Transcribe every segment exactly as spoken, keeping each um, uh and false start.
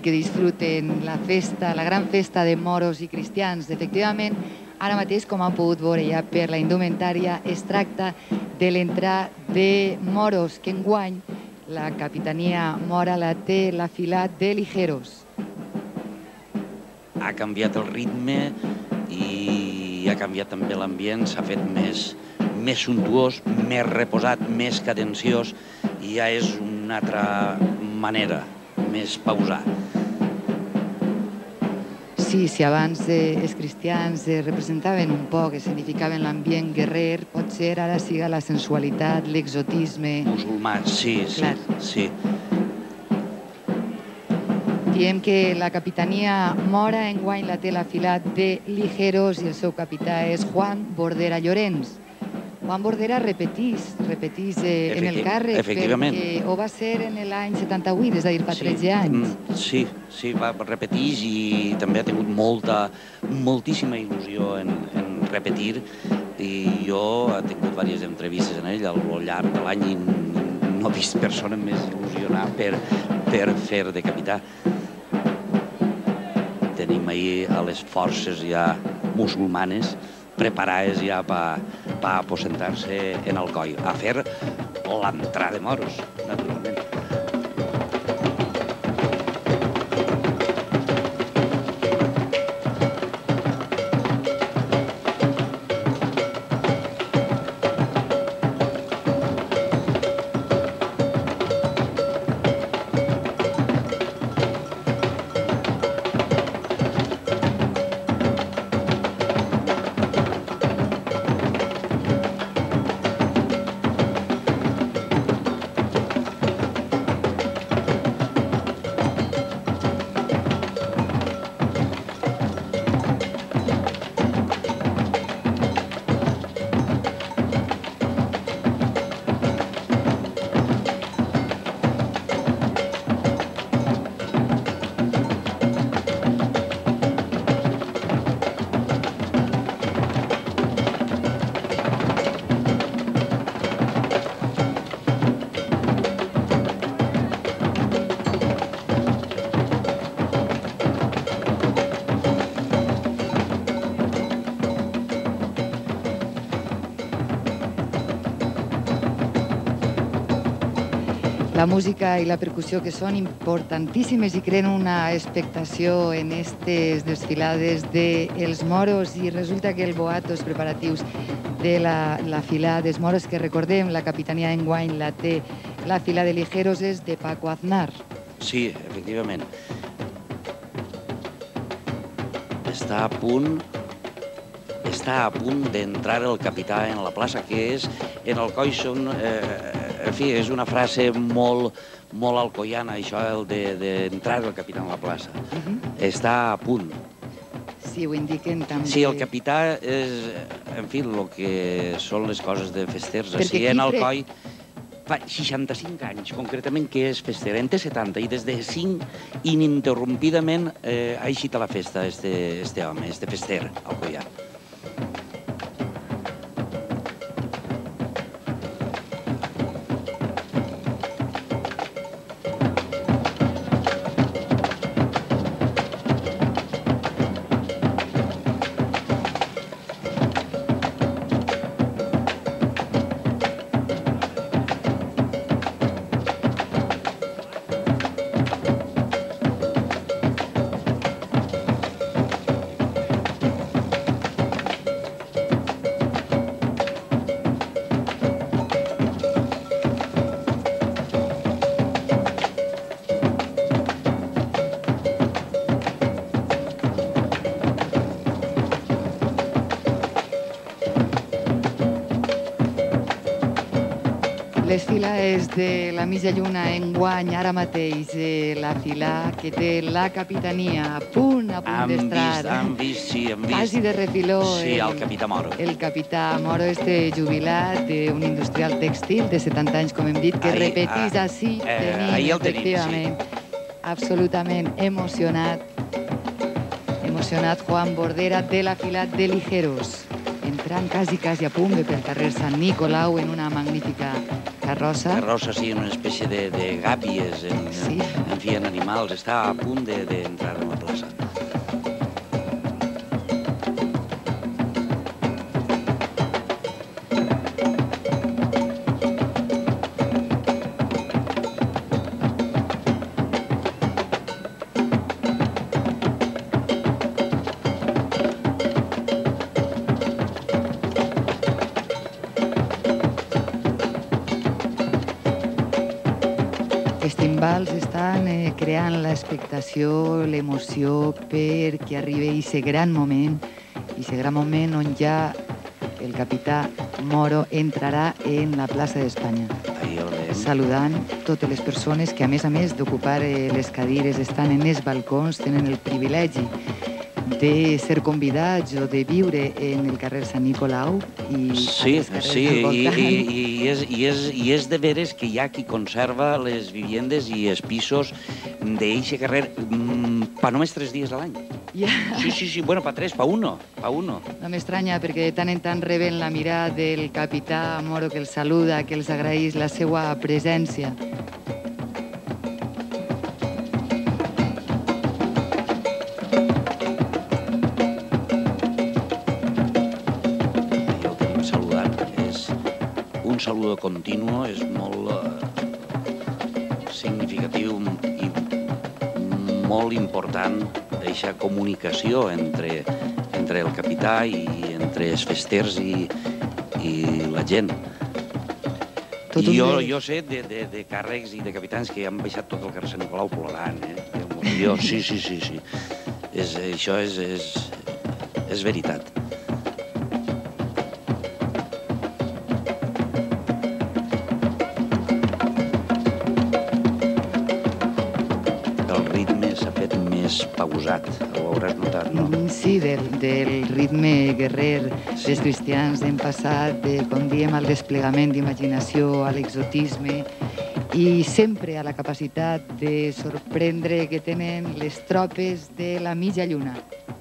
i que disfruten la festa, la gran festa de moros i cristians. Efectivament, ara mateix, com han pogut veure ja per la indumentària, es tracta de l'entrada de moros que enguany la capitania mora la té la fila de ligeros. Ha canviat el ritme i ha canviat també l'ambient, s'ha fet més, més suntuós, més reposat, més cadenciós i ja és una altra manera, més pausat. Sí, si abans eh, els cristians eh, representaven un poc, significaven l'ambient guerrer, potser ara siga la sensualitat, l'exotisme... Musulmà, sí, sí, Clar. sí. Diem que la capitania mora enguany la té la fila de ligeros i el seu capità és Juan Bordera Llorens. Juan Bordera repetís, repetís eh, en el Efecti- càrrec, efectivament. perquè ho va ser en l'any setanta-vuit, és a dir, fa tretze anys. Mm, Sí, sí, va repetís i també ha tingut molta, moltíssima il·lusió en, en repetir i jo he tingut diverses entrevistes en ell al llarg de l'any i no he vist persona més il·lusionada per, per fer de capità. Tenim ahir a les forces ja musulmanes preparades ja per pa aposentar-se en el coll, a fer l'entrada de moros, naturalment. La música i la percussió, que són importantíssimes i creen una expectació en aquestes desfilades dels moros, i resulta que el boato, els preparatius de la, la fila dels moros, que recordem, la capitania d'enguany la té la fila de ligeros, és de Paco Aznar. Sí, efectivament. Està a punt està a punt d'entrar el capità en la plaça, que és en el coll són... Eh, en fi, és una frase molt, molt alcoiana, això, el d'entrar el capità en la plaça. Uh-huh. Està a punt. Sí, ho indiquen també. Sí, el capità és, en fi, el que són les coses de festers. Perquè Així, en el pre- coll fa seixanta-cinc anys, concretament, que és fester. En té setanta, i des de cinc, ininterrompidament, eh, ha eixit a la festa, este, este home, este fester, alcoià. Les files de la mitja lluna enguany, ara mateix, eh, la fila que té la capitania a punt, a punt Han d'estar. vist, han vist, sí, han vist. Quasi de refiló. Sí, el, el capità Moro. El capità Moro, este jubilat d'un industrial textil de setanta anys, com hem dit, que Ahí, repetís ah, així, eh, tenim, ahí el tenim, efectivament, absolutament emocionat, emocionat Juan Bordera de la fila de ligeros, entrant quasi, quasi a punt per carrer Sant Nicolau en una magnífica Carrossa. Carrossa, sí, una espècie de, de gàbies, en, Sí. en fi, en animals. Està a punt d'entrar en la plaça. Els timbals estan eh, creant l'expectació, l'emoció perquè arribi aquest gran moment, aquest gran moment on ja el capità Moro entrarà en la plaça d'Espanya, Ahí el veiem. saludant totes les persones que, a més a més d'ocupar eh, les cadires, estan en els balcons, tenen el privilegi de ser convidats o de viure en el carrer Sant Nicolau i Sí, als carrers sí, del i, voltant. i, i, és, i, és, i és de veres que hi ha qui conserva les viviendes i els pisos d'eixe carrer mm, pa només tres dies a l'any. Ja. Sí, sí, sí, bueno, pa tres, pa uno, pa uno. No m'estranya perquè de tant en tant reben la mirada del capità Moro que els saluda, que els agraeix la seva presència. Ja el tenim saludant. És un saludo continu, és molt eh, significatiu i molt important aquesta comunicació entre, entre el capità i entre els festers i, i la gent. Tot I un jo, de- jo sé de, de, de càrrecs i de capitans que han baixat tot el carrer Sant Nicolau plorant, eh? Jo, sí, sí, sí, sí. És, això és, és, és veritat. El ritme s'ha fet més pausat, ho hauràs notat, no? Mm, Sí, del, del ritme guerrer Sí. dels cristians hem passat, de, com diem, al desplegament d'imaginació, a l'exotisme i sempre a la capacitat de sorprendre que tenen les tropes de la mitja lluna.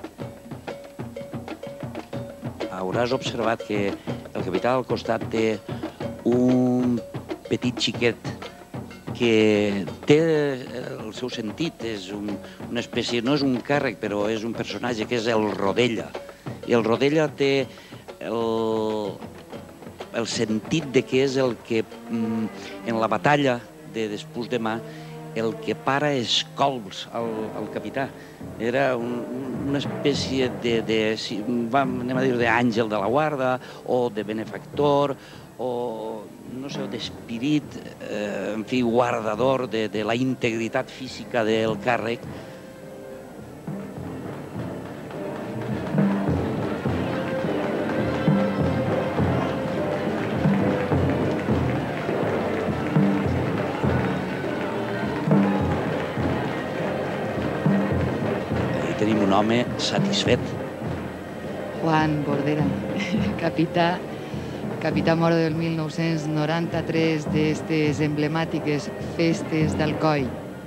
Hauràs observat que el capità al costat té un petit xiquet que té el seu sentit, és un, una espècie, no és un càrrec, però és un personatge que és el Rodella. I el Rodella té el, el sentit de que és el que mm, en la batalla de després demà el que para els colps al, al capità. Era un, una espècie de, de si, vam, anem a dir, d'àngel de la guarda o de benefactor o, no sé, d'espirit, eh, en fi, guardador de, de la integritat física del càrrec. Ahí tenim un home satisfet. Juan Bordera, capità, capità Moro del mil nou-cents noranta-tres d'estes emblemàtiques festes d'Alcoi.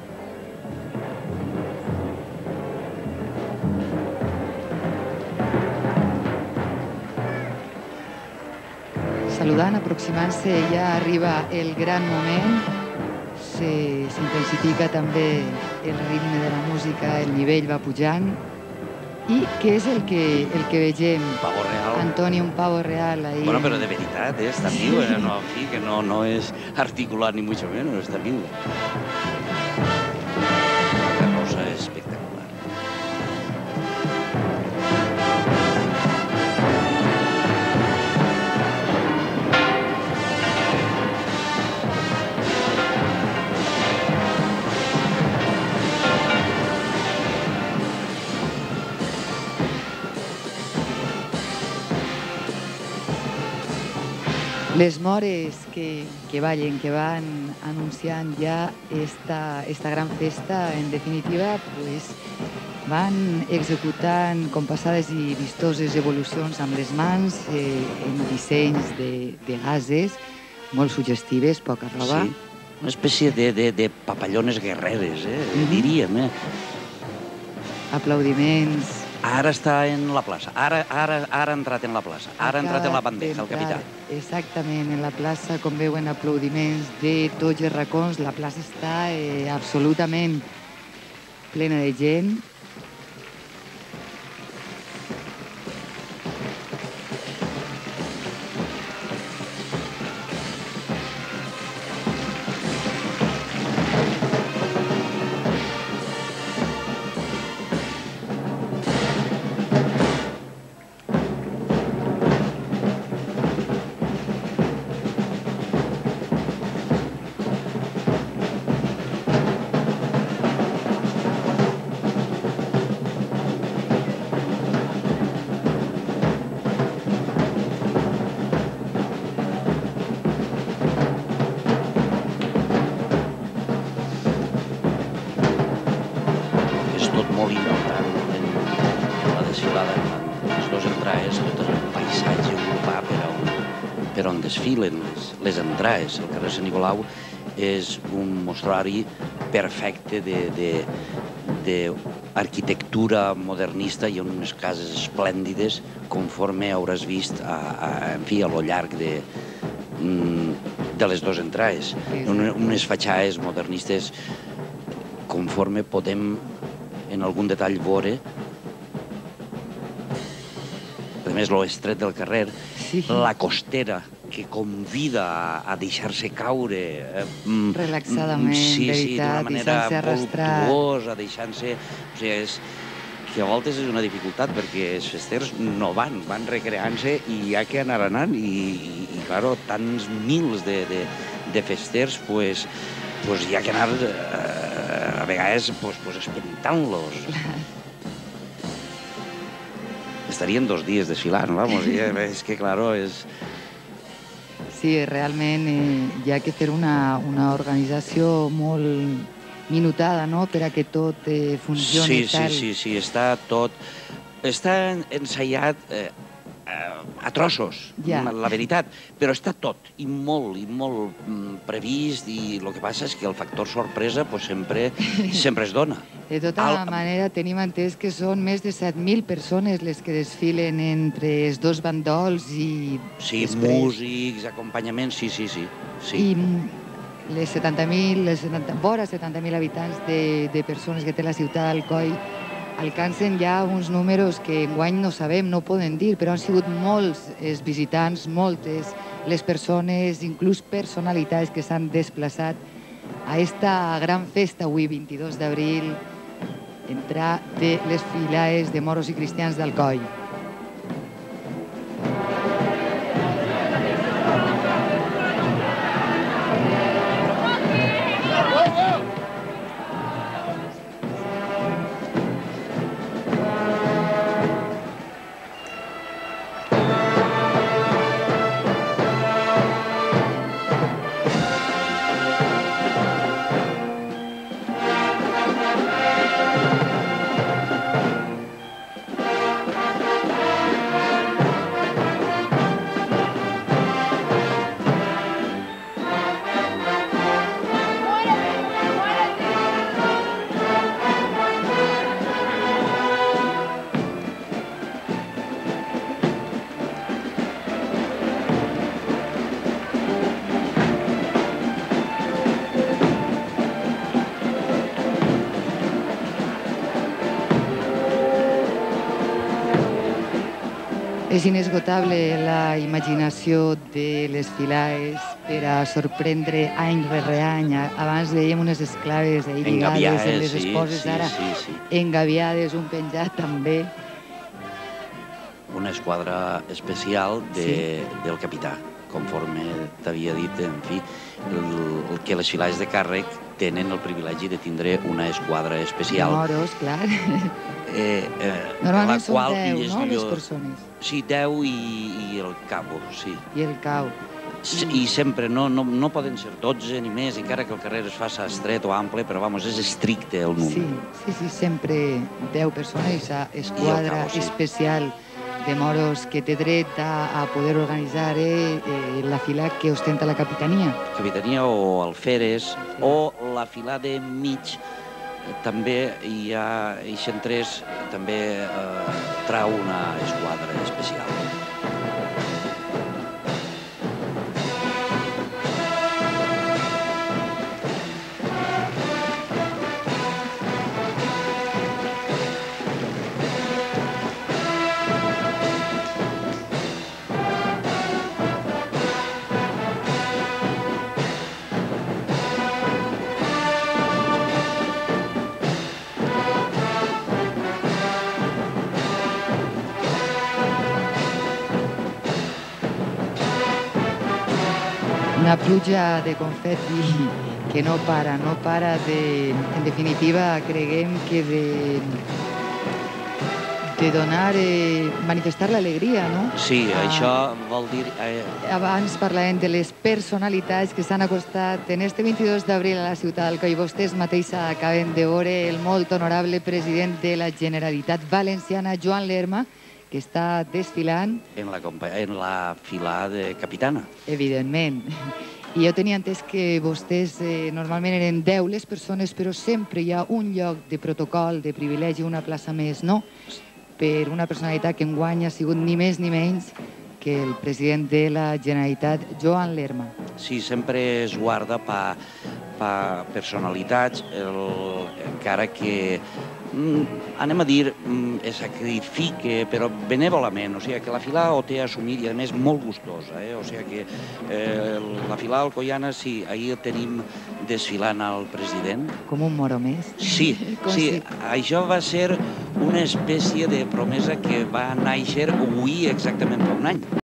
Saludant, aproximant-se, ja arriba el gran moment. Se- S'intensifica també el ritme de la música, el nivell va pujant. I què és el que, el que vegem? Pavo real. Antoni, un pavo real ahí. Bueno, però de veritat, eh? Està viu, eh? No, en fi, que no, no és articulat ni mucho menos, està viu. La cosa és espectacular. Les mores que, que ballen, que van anunciant ja esta, esta gran festa, en definitiva, pues, van executant compassades i vistoses evolucions amb les mans, eh, en dissenys de, de gases, molt suggestives, poca roba. Sí, una espècie de, de, de papallones guerreres, eh? Mhm. Diríem, eh? Aplaudiments Ara està en la plaça, ara, ara, ara ha entrat en la plaça, ara ha entrat en la bandeja, el capità. Exactament, en la plaça, com veuen, aplaudiments de tots els racons. La plaça està eh, absolutament plena de gent. Molt important en la desfilada, en les dues entrades, tot el paisatge urbà per on, per on desfilen les, les entrades. El carrer Sant Nicolau és un mostrari perfecte d'arquitectura modernista i unes cases esplèndides, conforme hauràs vist a, a, en fi, a lo llarg de, de les dues entrades. Unes fatxades modernistes conforme podem en algun detall veure, a més, l'estret del carrer, sí. La costera, que convida a, a deixar-se caure. Eh, Relaxadament, sí, veritat, sí, d'una manera arrastrar. voluptuosa, deixant-se... O sigui, és, que a voltes és una dificultat, perquè els festers no van, van recreant-se i hi ha que anar anant, i, i, i claro, tants mils de, de, de festers, pues, pues hi ha que anar... Eh, a vegades pues, pues, espentant-los. Estarien dos dies desfilant, vamos, i és que, claro, és... Sí, realment eh, hi ha que fer una, una organització molt minutada, no?, per a que tot eh, funcioni sí, tal. Sí, sí, sí, està tot... Està ensaiat eh, a trossos, ja. La veritat, però està tot, i molt, i molt mm, previst, i el que passa és que el factor sorpresa pues, sempre, sempre es dona. De tota Al... manera, tenim entès que són més de set mil persones les que desfilen entre els dos bandols i... Sí, després... músics, acompanyaments, sí, sí, sí. sí. I les setanta mil, les setanta, vora setanta mil habitants de, de persones que té la ciutat d'Alcoi alcancen ja uns números que enguany no sabem, no poden dir, però han sigut molts els visitants, moltes les persones, inclús personalitats que s'han desplaçat a esta gran festa avui, vint-i-dos d'abril, entrar de les filades de moros i cristians d'Alcoi. És inesgotable la imaginació de les filades per a sorprendre any rere any. Abans veiem unes esclaves ahí lligades en les esposes, sí, ara sí, sí. engaviades, un penjat també. Una esquadra especial de, sí. del capità, conforme t'havia dit, en fi, el, el que les filades de càrrec tenen el privilegi de tindre una esquadra especial. Moros, clar. Eh, eh, Normalment la són qual deu, no?, millor... les persones. Sí, deu i, i el cabo, sí. I el cau. I, I sempre, no, no, no poden ser dotze ni més, encara que el carrer es faça estret o ample, però, vamos, és estricte el número. Sí, sí, sí, sempre deu persones, a esquadra cabo, sí. especial de moros que té dret a, a poder organitzar eh, eh, la fila que ostenta la capitania. Capitania o alferes, sí. O la fila de mig, també hi ha Eixentrés, també eh, trau una esquadra especial. Una pluja de confeti que no para, no para de... En definitiva, creguem que de, de donar, eh, manifestar l'alegria, no? Sí, Ah, això vol dir... Eh, Abans parlàvem de les personalitats que s'han acostat en este vint-i-dos d'abril a la ciutat d'Alcoi. Vostès mateixa acaben de veure el molt honorable president de la Generalitat Valenciana, Joan Lerma, que està desfilant, en la, compa- en la fila de capitana. evidentment. I jo tenia entès que vostès eh, normalment eren deu les persones, però sempre hi ha un lloc de protocol, de privilegi, una plaça més, no? Per una personalitat que enguany ha sigut ni més ni menys que el president de la Generalitat, Joan Lerma. Sí, sempre es guarda pa, pa personalitats, el, encara que, mm, anem a dir, mm, es sacrifique, però benèvolament, o sigui que la fila ho té assumit i a més molt gustosa, eh? O sigui que eh, la fila alcoiana, sí, ahir el tenim desfilant al president. Com un moro més. Sí, Com sí, si- això va ser una espècie de promesa que va néixer avui exactament fa un any.